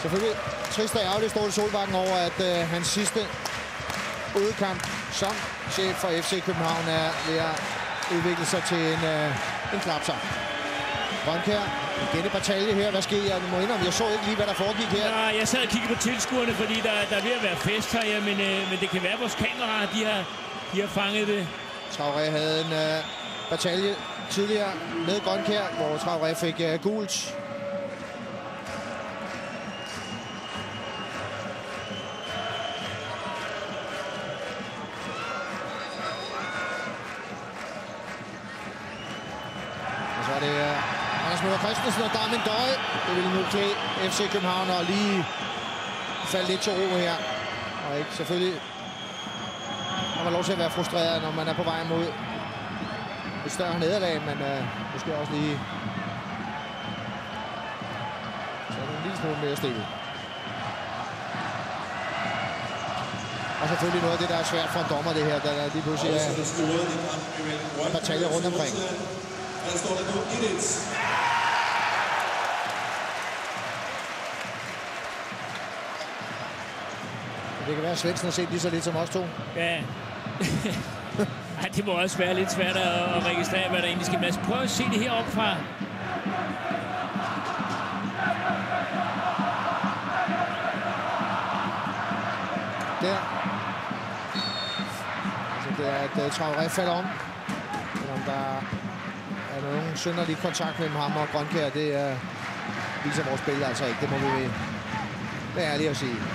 Selvfølgelig trist og ærgerligt står det Solbakken over, at hans sidste udekamp som chef for FC København er ved at udvikle sig til en klapsang. Grønkjær, igen et batalje her. Hvad sker der? Du må indrømme, jeg så ikke lige, hvad der foregik her. Ja, jeg sad og kiggede på tilskuerne, fordi der er ved at være fest her, men det kan være, at vores kameraer de har fanget det. Traoré havde en batalje tidligere med Grønkjær, hvor Traoré fik gult. Og så er det Anders Møller Christensen og Darmin Døje. Det ville nu klæde FC København og lige falde lidt til ro her. Og ikke selvfølgelig har man lov til at være frustreret, når man er på vej mod et større nederlag, men måske også lige så er det en lille smule mere stille. Og selvfølgelig noget af det, der er svært for en dommer, det her, der lige pludselig er bataljer rundt omkring. Det kan være, at Svendsen har set lige så lidt som os to. Ja. Ej, det må også være lidt svært at registrere, hvad der egentlig skal med. Prøv at se det heroppe fra. Der. Altså, det er, at Traoré falder om. Selvom der er nogen synderlig kontakt mellem ham og Grønkjær, det viser vores spil altså ikke. Det må vi være ærlige at sige.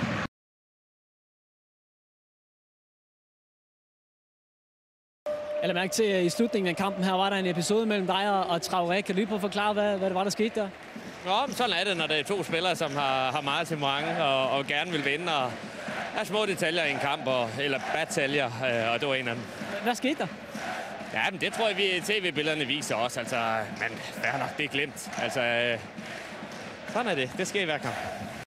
Jeg lader mærke til, at i slutningen af kampen her var der en episode mellem dig og Traoré. Kan du lige prøve at forklare, hvad det var, der skete der? Nå, men sådan er det, når det er to spillere, som har meget temperament og gerne vil vinde. Og der er små detaljer i en kamp, eller bataljer, og det var en af dem. Hvad skete der? Ja, men det tror jeg, vi tv-billederne viser også. Altså, men fair nok, det er glemt. Altså, sådan er det. Det sker i hver kamp.